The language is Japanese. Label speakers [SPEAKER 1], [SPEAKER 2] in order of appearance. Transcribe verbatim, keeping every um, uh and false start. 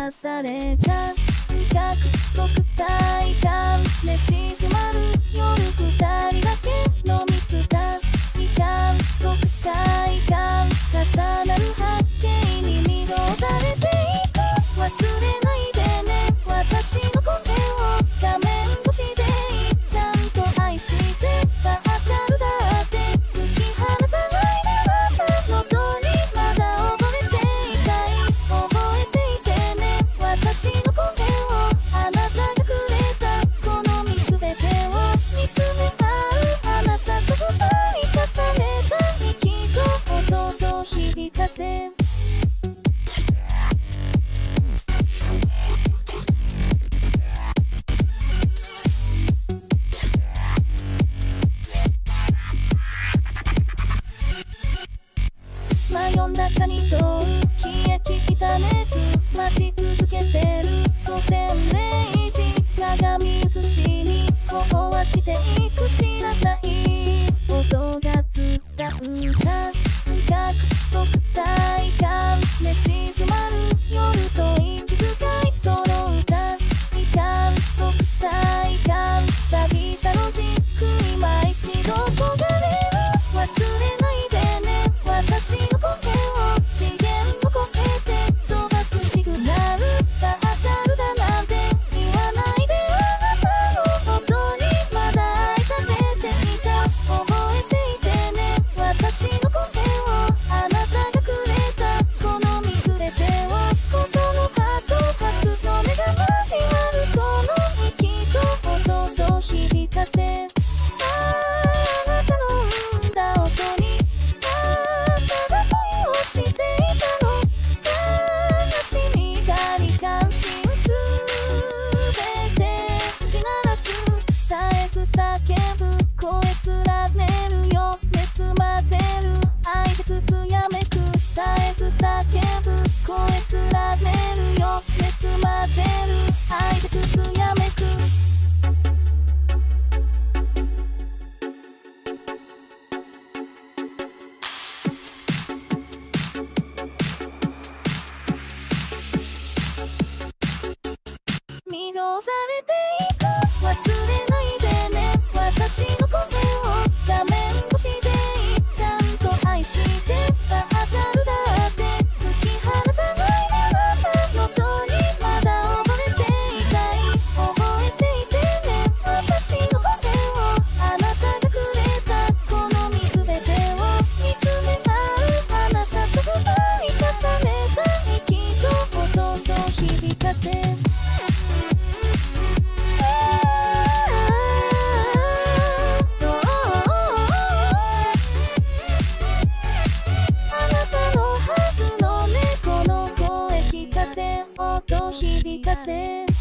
[SPEAKER 1] かされた約束体感で静まる夜二人だけのミスだ約束体感重なる波形に魅了されていく忘れないでね私の声を画面越しでちゃんと愛してバーチャルだって突き放さないでまた喉にまだ覚えていたい覚えていてね私の声をあなたがくれたこの身すべてを見つめ合うあなたと二人重ねた息と音と響かせ真夜中に通る冷え切った熱待ち続けてる午前れいじ鏡写しに頬はしていく知らない音が伝うた約束体感で静まる夜と息遣いその歌約束体感錆びたロジック今一度焦がれる忘れないでね私の声を次元を超えて飛ばすシグナルバーチャルだなんて言わないであなたの音にまだ愛されていた覚えていてね私の声をあなたがくれたこの見つれてをことの葉と拍の目が交わるこの息と音と響かせあなたの生んだ音にあなたが恋をしていたの悲しみがり関心すべて打ち鳴らす絶えず叫ぶ声連ねるよ熱混ぜる愛でつつやめく絶えず叫ぶ声連ねるよ熱混ぜる愛でつつやめく魅了されていく忘れないでね私の声を画面越しでちゃんと愛してバーチャルだって突き放さないでまた喉にまだ覚えていたい覚えていてね私の声をあなたがくれたこの身すべてを見つめ合うあなたと二人重ねた息と音と響かせ音響かせ